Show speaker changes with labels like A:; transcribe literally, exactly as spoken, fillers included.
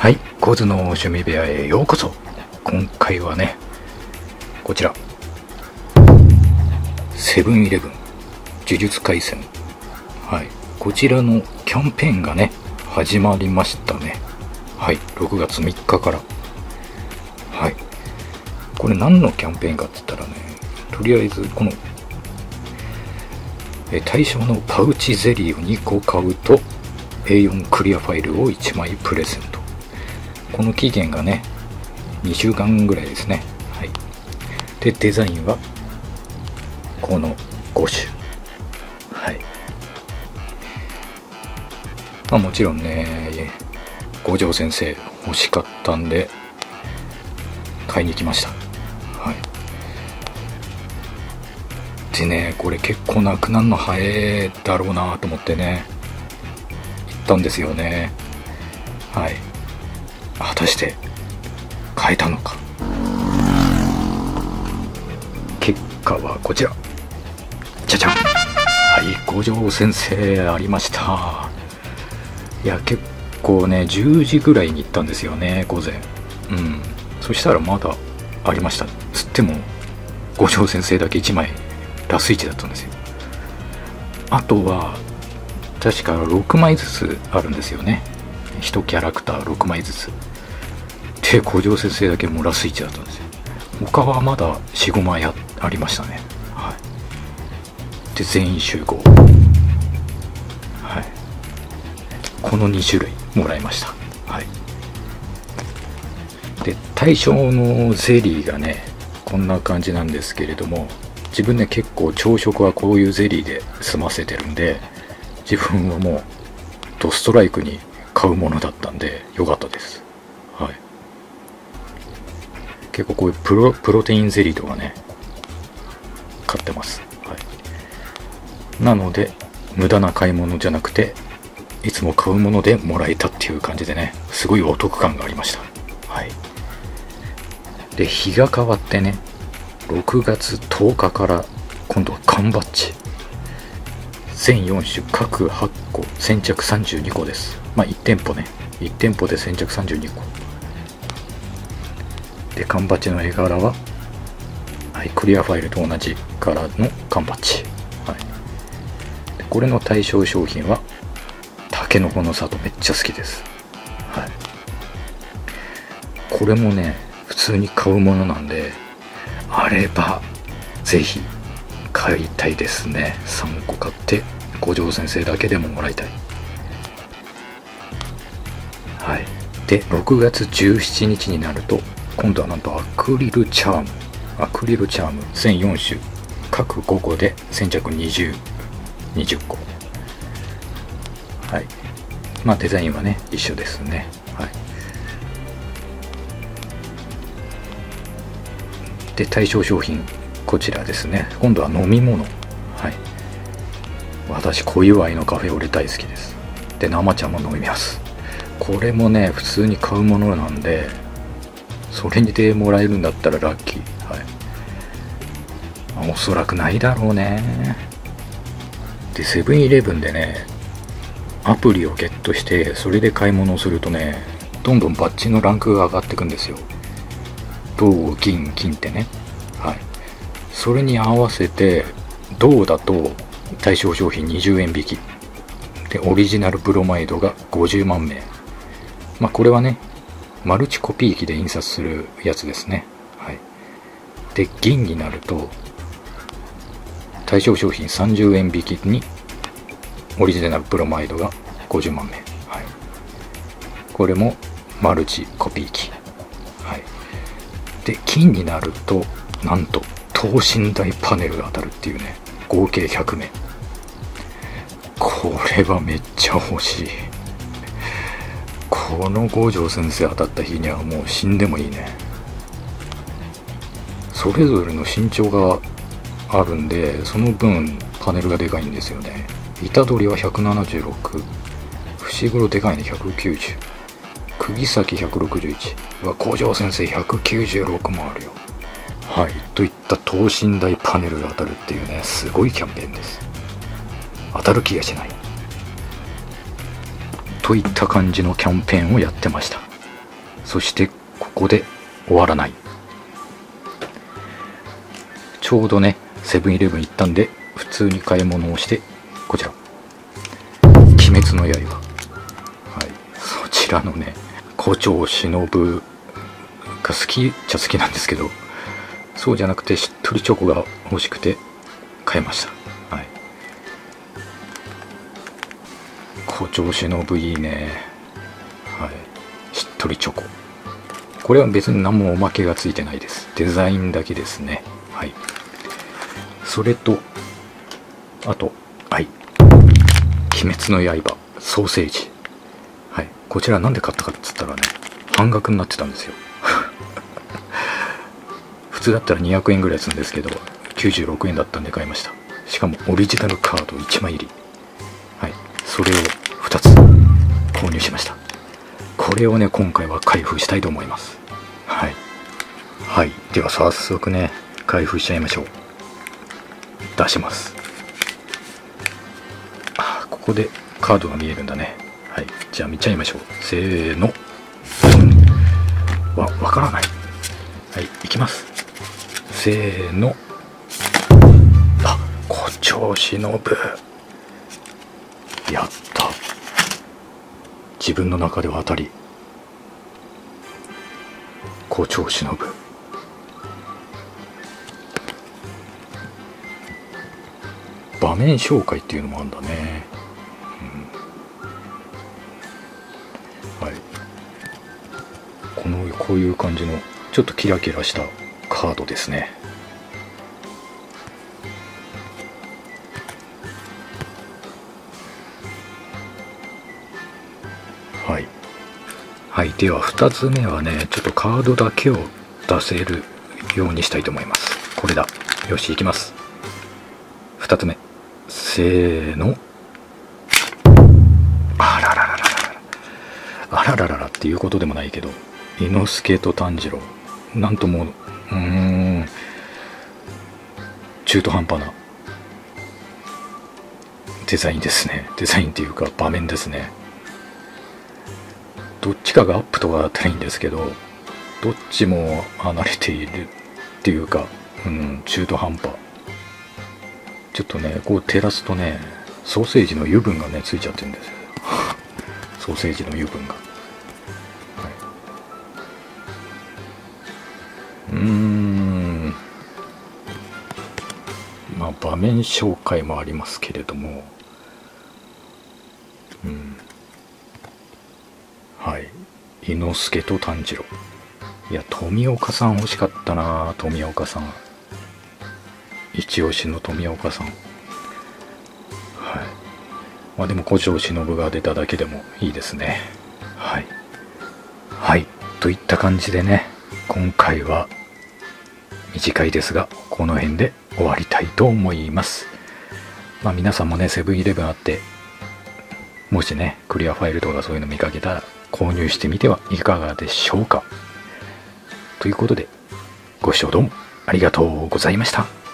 A: はい、コズの趣味部屋へようこそ。今回はね、こちらセブンイレブン呪術廻戦、はい、こちらのキャンペーンがね始まりましたね。はい、ろくがつみっかから。はい、これ何のキャンペーンかって言ったらね、とりあえずこのえ対象のパウチゼリーをにこ買うと エーよん クリアファイルをいちまいプレゼント。この期限がねにしゅうかんぐらいですね。はい、でデザインはこのご種。はい、まあ、もちろんね五条先生欲しかったんで買いに来ました。はい、でね、これ結構なくなるの早いだろうなと思ってね行ったんですよね。はい、果たして買えたのか。結果はこちら、じゃじゃん。はい、五条先生ありました。いや結構ねじゅうじぐらいに行ったんですよね、午前。うん、そしたらまだありました。つっても五条先生だけいちまいラスいちだったんですよ。あとは確かろくまいずつあるんですよね、いちキャラクターろくまいずつで、五条先生だけもうラスいちだったんですよ。他はまだよん、ごまい あ, ありましたね。はい、で全員集合。はい、このにしゅるいもらいました。はい、で対象のゼリーがねこんな感じなんですけれども、自分ね結構朝食はこういうゼリーで済ませてるんで、自分はもうドストライクに買うものだったんで良かったです。はい、結構こういうプロ、プロテインゼリーとかね買ってます。はい、なので無駄な買い物じゃなくていつも買うものでもらえたっていう感じでね、すごいお得感がありました。はい、で日が変わってねろくがつとおかから今度は缶バッジ全よん種各はっこ先着さんじゅうにこです。まあいち店舗ね、いち店舗で先着さんじゅうにこで、缶バッジの絵柄は、はい、クリアファイルと同じ柄の缶バッジ。はい、でこれの対象商品はタケノコの里、めっちゃ好きです。はい、これもね普通に買うものなんで、あればぜひ買いたいですね。さんこ買って五条先生だけでももらいたい。はい、でろくがつじゅうしちにちになると今度はなんとアクリルチャームアクリルチャーム全よん種各ごこで先着にじゅう、にじゅっこ。はい、まあデザインはね一緒ですね。はい、で対象商品こちらですね。今度は飲み物。はい、私小祝いのカフェオレ大好きです。で生茶も飲みます。これもね普通に買うものなんで、それにでもらえるんだったらラッキー。はい、おそらくないだろうね。でセブンイレブンでねアプリをゲットしてそれで買い物をするとね、どんどんバッジのランクが上がっていくんですよ。銅銀金ってね。はい、それに合わせて銅だと対象商品にじゅうえん引きで、オリジナルブロマイドがごじゅうまんめい。まあこれはねマルチコピー機で印刷するやつですね。はい、で銀になると対象商品さんじゅうえん引きにオリジナルブロマイドがごじゅうまんめい。はい、これもマルチコピー機。はい、で金になるとなんと等身大パネルが当たるっていうね、合計ひゃくめい。これはめっちゃ欲しい。この五条先生当たった日にはもう死んでもいいね。それぞれの身長があるんで、その分パネルがでかいんですよね。虎杖はひゃくななじゅうろく、伏黒でかいねひゃくきゅうじゅう、釘崎ひゃくろくじゅういちは五条先生ひゃくきゅうじゅうろくもあるよ。はい、といった等身大パネルが当たるっていうね、すごいキャンペーンです。当たる気がしないといった感じのキャンペーンをやってました。 そしてここで終わらない。ちょうどねセブンイレブン行ったんで普通に買い物をして、こちら鬼滅の刃、はい、そちらのね胡蝶忍が好きっちゃ好きなんですけど、そうじゃなくてしっとりチョコが欲しくて買いました。はい、胡蝶忍いいね。はい、しっとりチョコ、これは別に何もおまけがついてないです。デザインだけですね。はい、それとあと、はい、鬼滅の刃ソーセージ、はい、こちらなんで買ったかっつったらね、半額になってたんですよ。普通だったらにひゃくえんぐらいするんですけど、きゅうじゅうろくえんだったんで買いました。しかもオリジナルカードいちまい入り、はい、それをふたつ購入しました。これをね今回は開封したいと思います。はい、はい、では早速ね開封しちゃいましょう。出します。あ、ここでカードが見えるんだね。はい、じゃあ見ちゃいましょう。せーの、わ、わからない。はい、いきます。せーの。あ、胡蝶忍。やった。自分の中では当たり。胡蝶忍。場面紹介っていうのもあるんだね。うん、はい。このこういう感じのちょっとキラキラしたカードですね。はい。はい、ではふたつめはね、ちょっとカードだけを出せるようにしたいと思います。これだ。よし、いきます。ふたつめ。せーの。あらららららら。あららららっていうことでもないけど、伊之助と炭治郎。なんとも、うーん、中途半端なデザインですね。デザインっていうか場面ですね。どっちかがアップとかだったらいいんですけど、どっちも離れているっていうか、うん、中途半端。ちょっとね、こう照らすとね、ソーセージの油分がね、ついちゃってるんですよ。ソーセージの油分が。はい、うーん。まあ、場面紹介もありますけれども、うん。はい。伊之助と炭治郎。いや、富岡さん欲しかったな、富岡さん。一押しの富岡さん。はい。まあでも胡蝶忍が出ただけでもいいですね。はい。はい。といった感じでね、今回は短いですが、この辺で終わりたいと思います。まあ皆さんもね、セブンイレブンあって、もしね、クリアファイルとかそういうの見かけたら購入してみてはいかがでしょうか。ということで、ご視聴どうもありがとうございました。